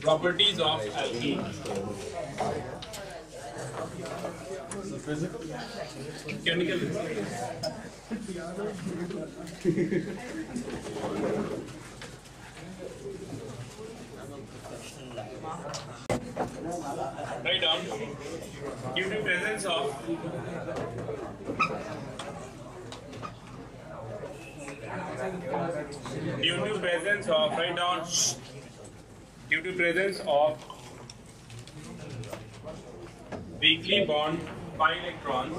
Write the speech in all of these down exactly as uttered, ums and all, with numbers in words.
Properties of alkene. Chemical. Write down. Due to presence of due to presence of write down. Due to presence of weakly bond pi electrons.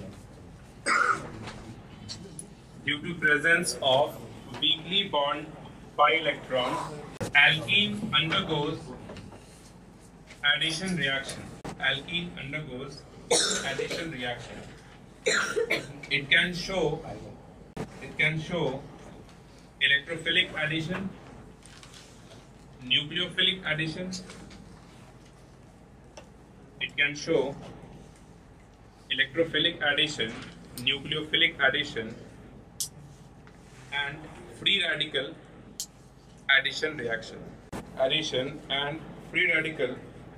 Due to presence of weakly bond pi electrons, alkene undergoes addition reaction. Alkene undergoes addition reaction. It can show it can show electrophilic addition, nucleophilic addition. It can show electrophilic addition, nucleophilic addition, and free radical addition reaction. Addition and free radical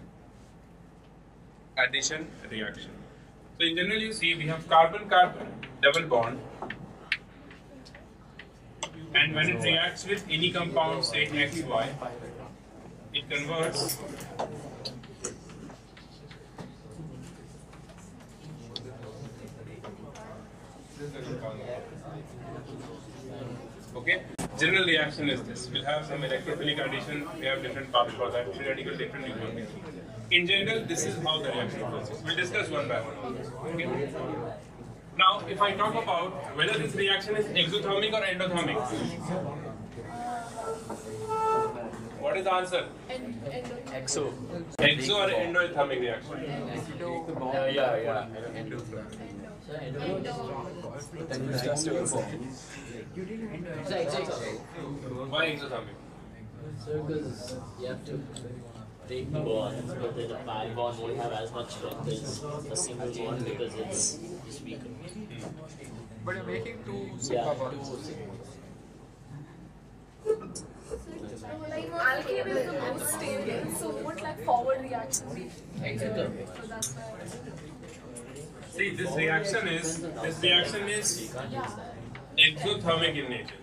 addition reaction. So in general, you see we have carbon-carbon double bond, and when it reacts with any compound, say X Y, it converts okay. General reaction is this. We'll have some electrophilic addition. We have different paths for that. Free radical, different nucleophilic. In general, this is how the reaction process. We'll discuss one by one. Okay. Now, if I talk about whether this reaction is exothermic or endothermic, what is the answer? Exo. Exo or endothermic reaction? Yeah, yeah, yeah. Endo. Why exothermic? So, because you have to break the bonds, but then a pi bond won't have as much strength as a single bond because it's just weaker. But you're making two sigma bonds. Like alkene is the most stable, so would like forward reaction be? So that's why. See, this reaction is this reaction is exothermic in nature.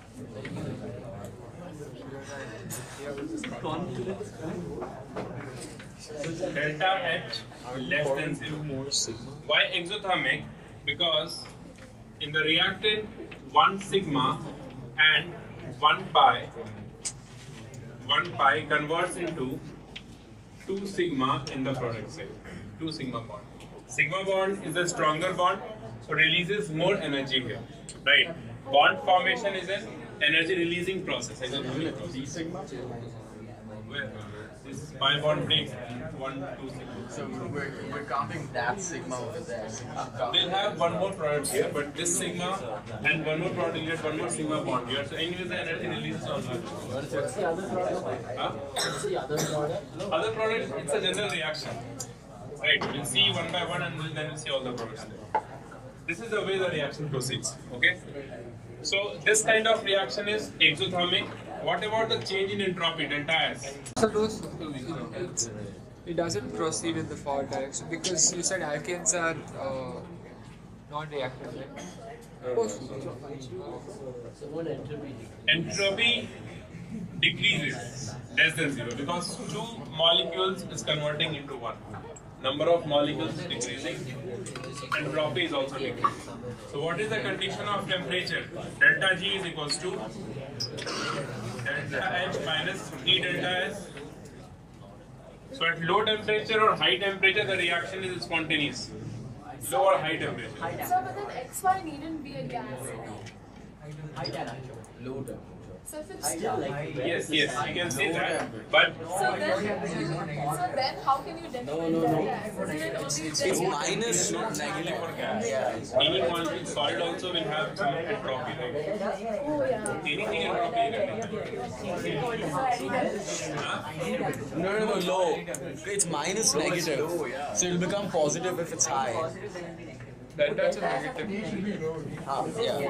Delta H less than zero. Why exothermic? Because in the reactant, one sigma and one pi, one pi converts into two sigma in the product side. Two sigma bond. Sigma bond is a stronger bond, so releases more energy here. Right? Bond formation is an energy releasing process. Exothermic process. Sigma. Where this pi bond breaks one, two sigma. So we're, we're counting that sigma over there. We'll have one more product here, but this sigma and one more product, you get one more sigma bond here. So anyways, the energy releases on that. What's the other product? Huh? What's the other product? Other product, it's a general reaction. Right, we'll see one by one and then we'll see all the products there. This is the way the reaction proceeds. Okay? So this kind of reaction is exothermic. What about the change in entropy, delta S? So those, it's, it doesn't proceed in the forward direction because you said alkanes are uh, non-reactive, right? Uh, So what entropy? entropy decreases less than zero because two molecules is converting into one. Number of molecules is decreasing, entropy is also decreasing. So what is the condition of temperature? Delta G is equals to delta H minus T delta S. So at low temperature or high temperature, the reaction is spontaneous. Low or high temperature. So but then X Y needn't be a gas. Low temperature. So if it's Yes, yes, you can say that. But so then so then how can you define the gas? Isn't it only It's minus, not only negative. for gas. Any molecule solid also will have some entropy, right? Oh yeah. Anything entropy. Huh? No, no, no, low. It's minus negative. So it'll become positive if it's high. Delta is a negative. Ah, yeah.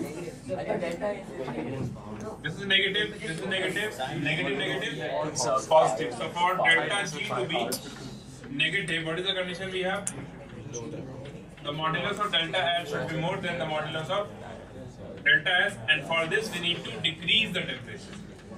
This is negative, this is negative, negative, negative, positive. So for delta G to be negative, what is the condition we have? The modulus of delta S should be more than the modulus of delta S, and for this we need to decrease the temperature.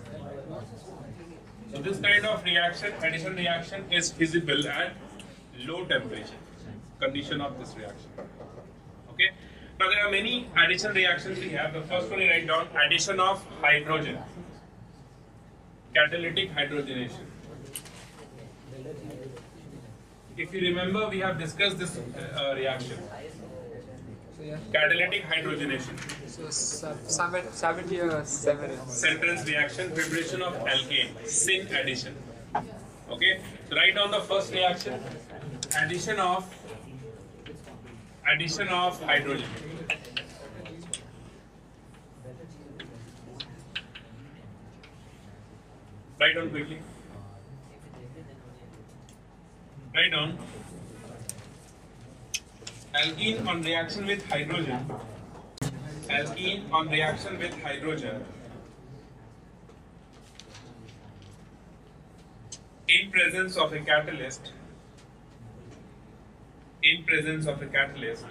So this kind of reaction, addition reaction, is feasible at low temperature. Condition of this reaction. Okay. Now there are many addition reactions we have. The first one you write down, addition of hydrogen. Catalytic hydrogenation. If you remember, we have discussed this uh, reaction. So yeah. Catalytic hydrogenation. So seven, seventy or seven. Sentence reaction, preparation of alkane, syn addition. Okay. So write down the first reaction, addition of addition of hydrogen. Write down quickly. Write down alkene on reaction with hydrogen. Alkene on reaction with hydrogen in presence of a catalyst. In presence of a catalyst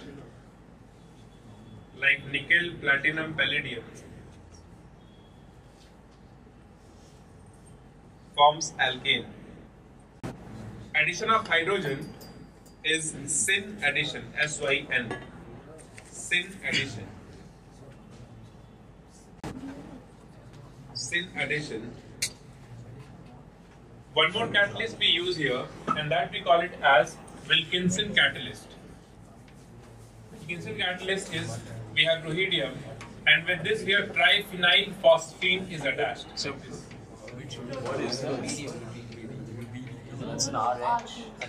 like nickel, platinum, palladium, forms alkane. Addition of hydrogen is syn addition, S Y N, syn addition. Syn addition. One more catalyst we use here, and that we call it as Wilkinson catalyst. Wilkinson catalyst is, we have ruhidium, and with this we have triphenyl phosphine is attached. So Which, what is the medium? That's an R H.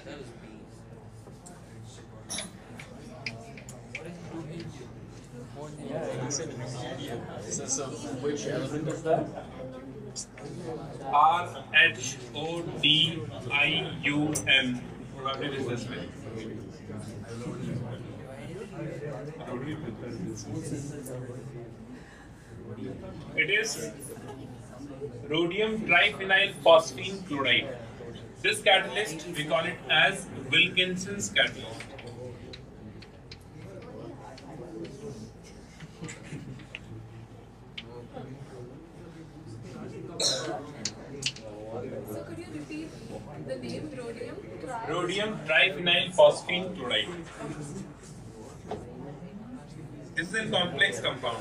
Yeah, he said medium. So, so which element is that? R H O D I U M. Probably it is this way. It is rhodium triphenyl phosphine chloride. This catalyst we call it as Wilkinson's catalyst. So could you repeat the name rhodium? Tri Rhodium triphenyl phosphine chloride. This is a complex compound.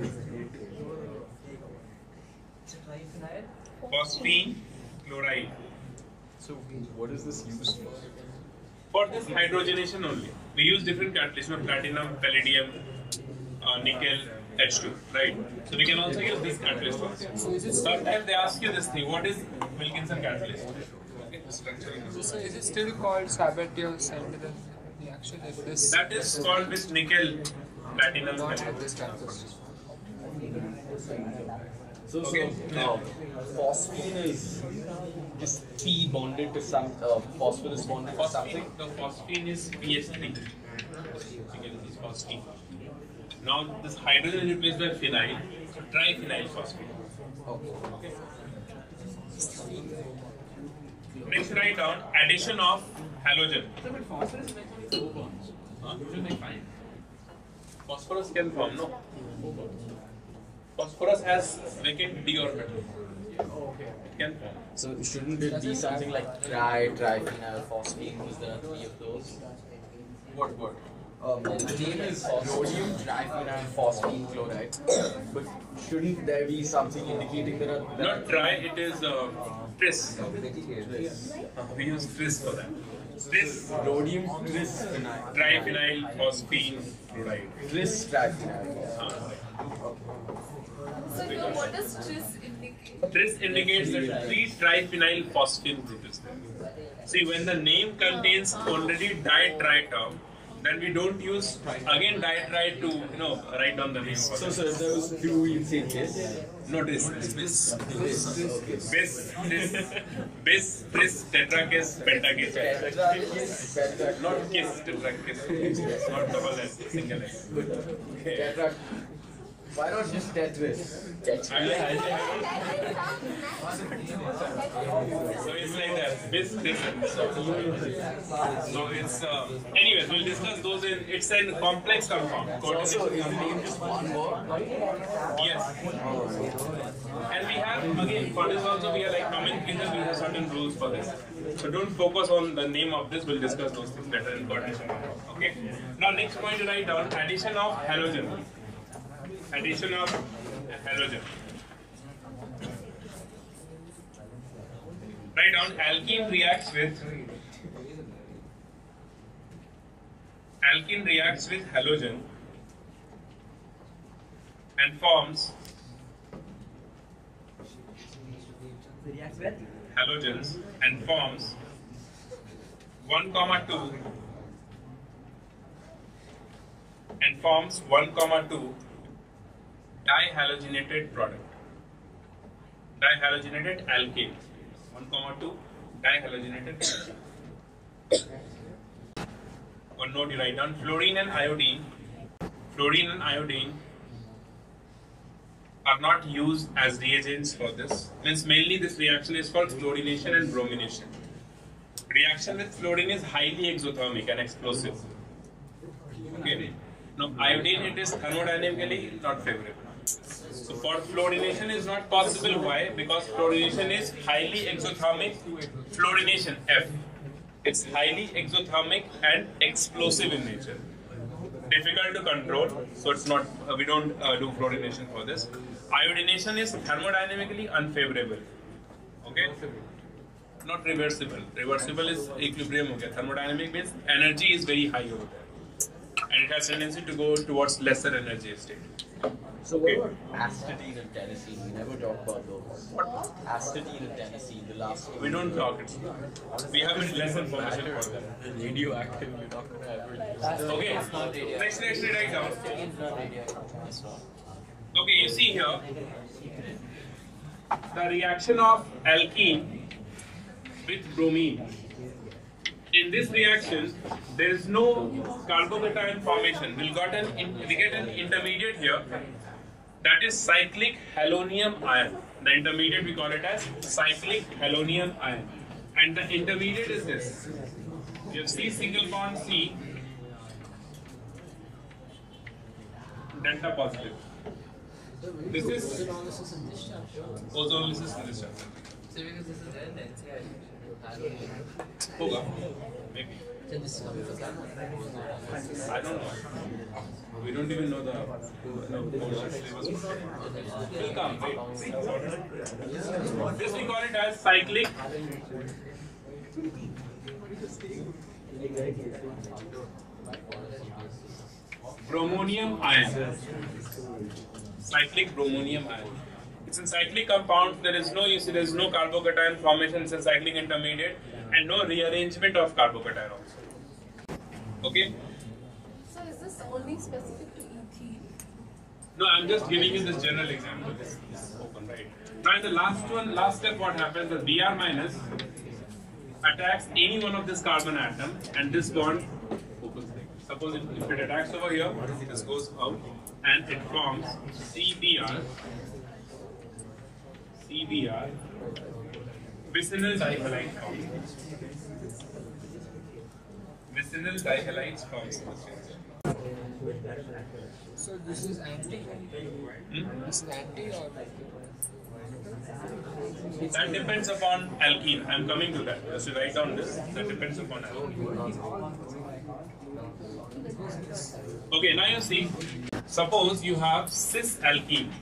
Phosphine chloride. So what is this used for? For this hydrogenation only. We use different catalysts, platinum, palladium, uh, nickel, H two, right? So we can also use this catalyst also. Sometimes they ask you this thing, what is Wilkinson catalyst? Okay, the structure. So is it still called Sabatier Sandler reaction? If this That is called with nickel, platinum, not palladium. with this catalyst? So, Okay. so uh, phosphine is is P bonded to some uh, phosphorus bonded to something. Phosphine, the phosphine is P H three. Again, this is phosphine. Now this hydrogen is replaced by phenyl, so triphenyl phosphine. Okay. Next, write down addition of halogen. Huh? Phosphorus can form, no? Phosphorus has vacant d orbital. It can form. So shouldn't it be something like tri triphenyl phosphine? Because there are three of those. What what? Um, the name is rhodium triphenyl phosphine chloride, but shouldn't there be something indicating that are that Not tri, it is uh, tris. Tris. Uh, we use tris for that. Tris Rhodium tris phenyl. triphenyl phosphine chloride. Tris triphenyl. Uh, So here, what does tris indicate? Tris indicates that three triphenyl phosphine group is there. See, when the name contains already di-tri term, then we don't use again diatrite to you know write down the name. So, so if there was two, you'd say this? No, this, this, this, This. bis, this, bis, tris, tetrakis, pentakis. Tetrakis, pentakis. Not kiss, tetrakis. Not double S, single S. Tetrak. Why not just Tetris? I like So it's like that. Bis, this, and so. So it's. Uh, anyways, we'll discuss those in. It's a complex compound. So, so is the name just one word? Yes. And we have, again, for this also, we are like nomenclature, we have certain rules for this. So don't focus on the name of this, we'll discuss those things later in coordination. Okay. Now, next point to write down addition of halogen. Addition of halogen. Write down alkene reacts with alkene reacts with halogen and forms halogens and forms one comma two and forms one comma two dihalogenated product. Dihalogenated alkane. one comma two dihalogenated product. One note you write down fluorine and iodine. Fluorine and iodine are not used as reagents for this. Means mainly this reaction is called fluorination and bromination. Reaction with fluorine is highly exothermic and explosive. Okay. Now iodine, it is thermodynamically not favorable. So for fluorination is not possible. Why? Because fluorination is highly exothermic. Fluorination F. It's highly exothermic and explosive in nature. Difficult to control, so it's not. Uh, we don't uh, do fluorination for this. Iodination is thermodynamically unfavorable. Okay, not reversible. Reversible is equilibrium. Okay, thermodynamic means energy is very high over there, and it has tendency to go towards lesser energy state. So Okay. what about astatine and tennessine? We never talk about those. What? Astatine and tennessine, the last one. We don't talk it. We have less information for that. Radioactive, you're not going to ever use. Okay. It's not radioactive. Next, next, write down. It's not radioactive. It's not. Okay, you see here the reaction of alkene with bromine. In this reaction, there is no carbocation formation. We'll got an in, we get an intermediate here. That is cyclic halonium ion. The intermediate we call it as cyclic halonium ion. And the intermediate is this. You have C single bond C, delta positive. This is ozonolysis and discharge. So because this is there in the N C I. Hoga. Maybe. So this is coming from that. I don't know. We don't even know the no, syllabus. Will come. Wait. See. This we call it as cyclic bromonium ion. Cyclic bromonium ion. It's a cyclic compound. There is no you see there is no carbocation formation. It's a cyclic intermediate and no rearrangement of carbocation also. Okay. So is this only specific to ethene? No, I'm just giving you this general example. This is open, right? Now in the last one, last step, what happens? The Br minus attacks any one of this carbon atom, and this bond opens. Suppose if, if it attacks over here, this goes out, and it forms C B R. C B R. Vicinal dihalides forms. Vicinal dihalides forms. So this is anti. Hmm? This is anti or That depends upon alkene. I'm coming to that. Just to write down this. That depends upon alkene. Okay, now you see. Suppose you have cis alkene.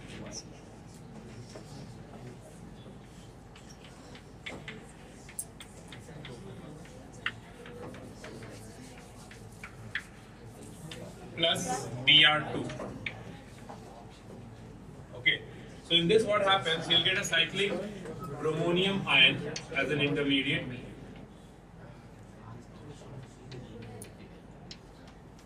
Plus B R two. Okay, so in this what happens, you'll get a cyclic bromonium ion as an intermediate.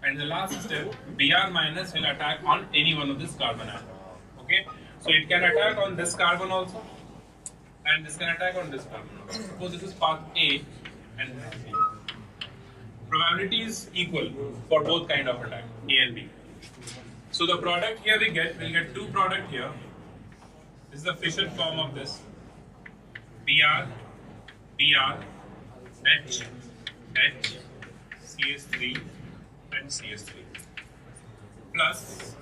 And the last step, Br minus will attack on any one of this carbon atom. Okay, so it can attack on this carbon also, and this can attack on this carbon also. Suppose this is path A and this is B. Probability is equal for both kind of attack, A and B. So the product here we get, we'll get two product here. This is the fission form of this. Br, Br, H, H, C H three, and C H three. Plus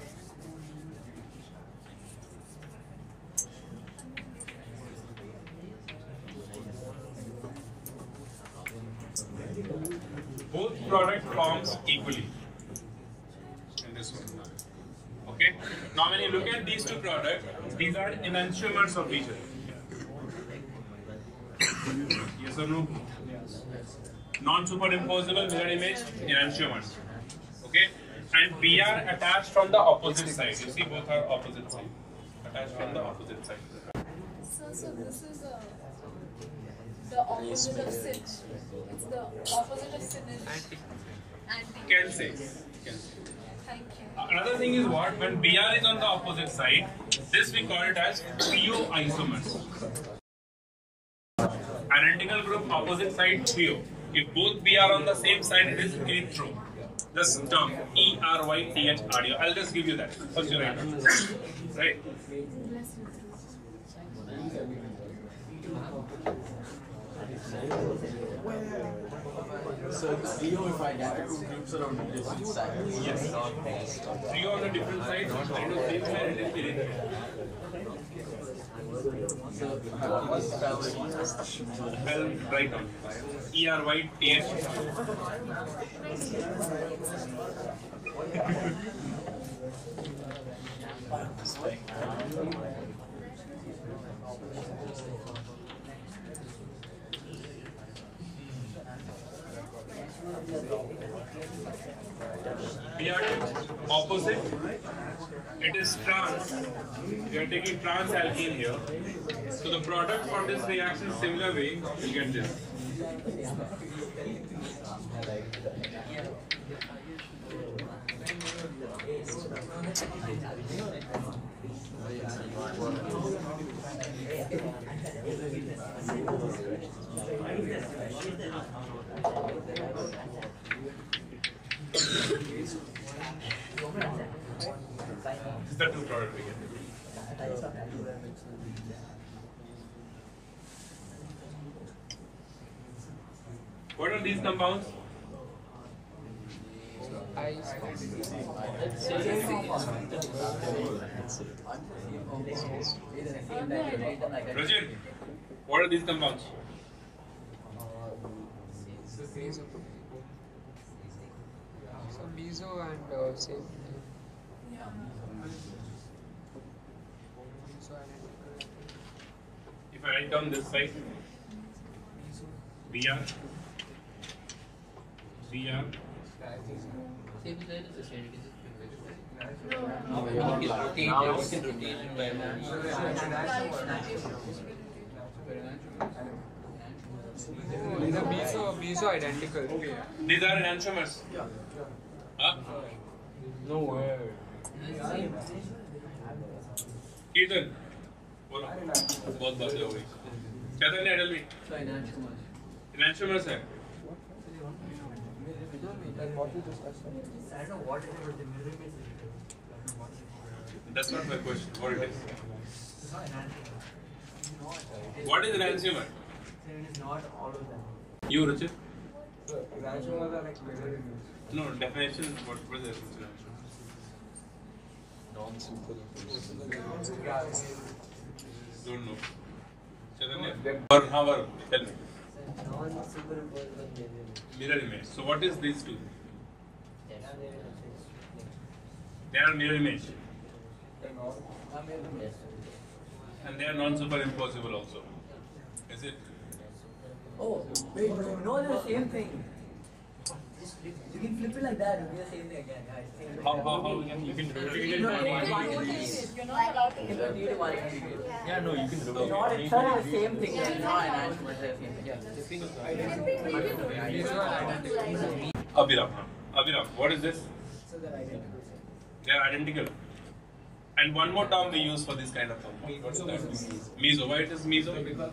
both product forms equally in this one. Okay. Now when you look at these two products, these are enantiomers of each other. Yes or no? Non-superimposable mirror image enantiomers. Okay. And B R attached from the opposite side. You see, both are opposite side. Attached from the opposite side. So, so this is uh, the opposite of sin. It's the opposite of sin is Anti. anti. Can say. Can say. Thank you. Another thing is what? When B R is on the opposite side, this we call it as trio isomers. Identical group, opposite side, trio. If both B are on the same side, it is erythro. This term, E R Y T H R D O. I'll just give you that. First you write down. Right? So the trio, if I gather two groups are on different sides. Yes. Trio on the different sides, and on the same side, it is erythro. So how do you spell it? I'll write down. E R Y T H. We are opposite. It is trans. We are taking trans alkene here. So the product for this reaction, similar way, you get this. This is the two product we get. What are these compounds? Ice. Rajit, what are these compounds? Meso. So meso and uh, same. Meso identical. If I write down this side, B R, B R, These are meso, meso identical. these are enantiomers. Huh? No way. Kirtan, बोलो बहुत बातें हो गई चैतन्य अडल भी enantiomers है that's not my question. What it is? What is enantiomer? You, Ruchit? No, definition. What what is the definition? Don't know. Chaitanya? Varun, हाँ Varun, tell me. Mirror image. So what is these two? They are mirror image. And they are non-superimposable also. Is it? Oh, wait, no, they're the same thing. You can flip it like that, it'll be the same thing again. Yeah, it's same How, how, how you can, you can rotate it? No, no, one integrate. You're not allowed to You don't need to one integrate. Yeah, no, you can do It's not, it's not the same thing. It's not an answer, but the same thing. Yeah. Meso and identical. Abhiram. Abhiram, what is this? So they're identical. They are identical. And one more term we use for this kind of compound. What's that? Meso. Why it is meso?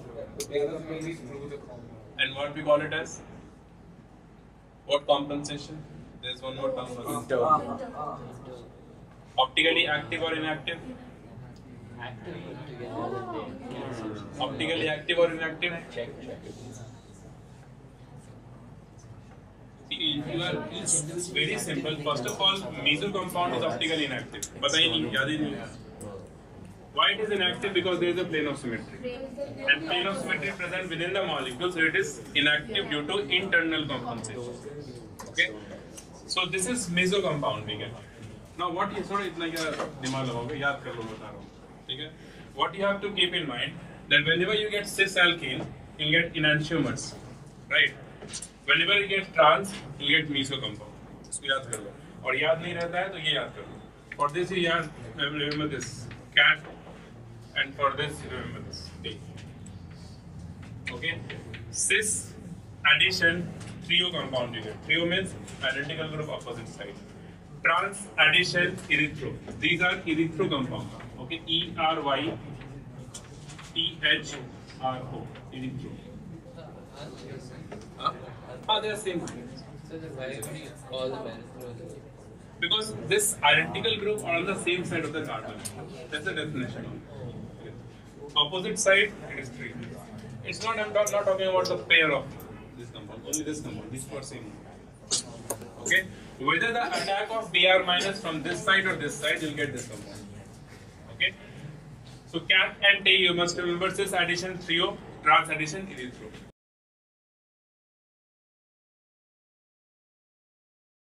And what we call it as? What compensation? There's one more term for this. Optically active or inactive? Active put together with the Optically active or inactive? check, check. See, you are, it's, it's very simple. First of all, meso compound is optically inactive. बताइए नहीं, याद ही नहीं. Why it is inactive? Because there is a plane of symmetry. And plane of symmetry present within the molecule, so it is inactive due to internal compensation. Okay? So this is meso compound we get. Now what is थोड़ा इतना क्या दिमाग लगाओगे याद कर लो बता रहा हूँ. ठीक है? What you have to keep in mind that whenever you get cis alkene, you get enantiomers, right? Whenever you get trans, you get meso compound. इसको याद कर लो. और याद नहीं रहता है तो ये याद कर लो. For this you याद remember this cat, and for this you remember this D. Okay? Cis addition trio compound you get. Trio means identical group opposite side. Trans addition erythro. These are erythro compounds. Okay, E R Y T H R O. Erythro. Huh? Ah, they are same. So then why would you call them erythro? Because this identical group are on the same side of the carbon. That's the definition. Opposite side, it is three. It's not. I'm not, not talking about the pair of this compound. Only this compound. These two are same. Okay. Whether the attack of Br minus from this side or this side, you'll get this compound. Okay. So cat and T, you must remember cis addition trio, trans addition erythro.